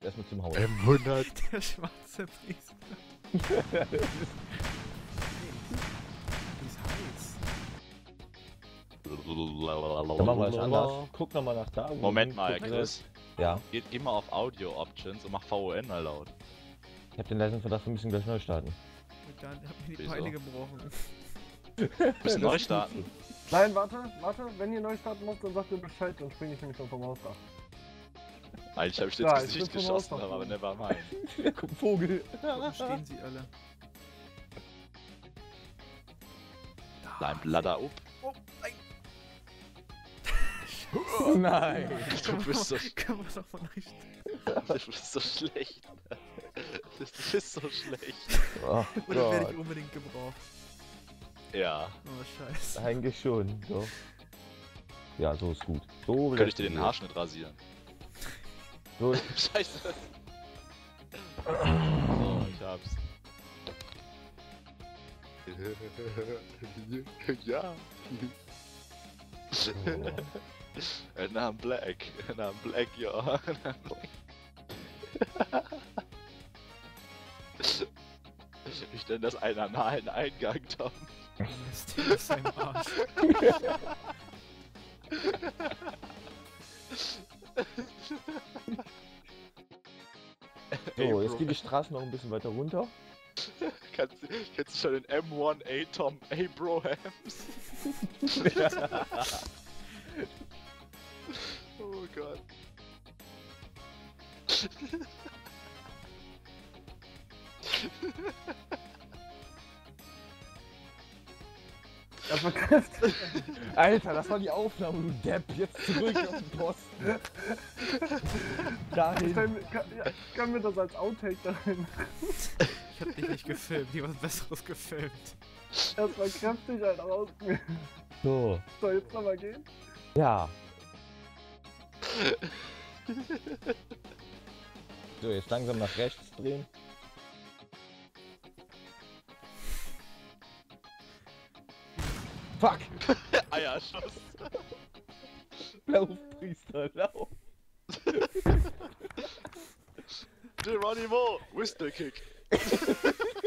Erstmal zum Haus. M100. Der schwarze Priester. Wie ist heiß. Dann machen wir es anders. Guck nochmal nach da. wo Moment du mal, gucken Chris. Ja, Geh mal auf Audio Options und mach VON mal laut. ich hab den leisen Verdacht, wir müssen gleich neu starten. Und dann hab mir die Wieso? Beine gebrochen. Müssen neu starten. Nein, warte, wenn ihr neu starten müsst, dann sagt ihr Bescheid, dann springe ich nämlich schon vom Hausdach. Eigentlich habe ich dir Ja, ins ich Gesicht bin vom geschossen, Hausdach. aber never mind. Da kommt Vogel. Warum stehen sie alle? Dein Bladder up. Oh, nein. Nein. Du bist so, Können wir doch mal nicht. du bist so schlecht. Du bist so schlecht. Oh Oder werde Gott. ich unbedingt gebraucht? Ja. Oh, scheiße. Eigentlich schon. So. Ja, so ist gut. So Könnte ich dir den Haarschnitt rasieren. So. Scheiße. So, ich hab's. Ja. And I'm black. And I'm black, ja. Ich nenne das einen analen Eingang, Tom. Das Ding ist ein Arsch. So, jetzt geht die Straße noch ein bisschen weiter runter. Kennst du schon den M1A Tom Abrahams? Oh Gott. Er verkräftigt. Alter, das war die Aufnahme, du Depp. Jetzt zurück auf den Posten. Dahin. Kann mir das als Outtake da rein? Ich hab dich nicht gefilmt, ich hab was Besseres gefilmt. Er verkräftigt halt raus. So. Soll jetzt nochmal gehen? Ja. So, jetzt langsam nach rechts drehen. Fuck! Eierschuss. Lauf, Priester, lauf! Geronimo, Whistle Kick.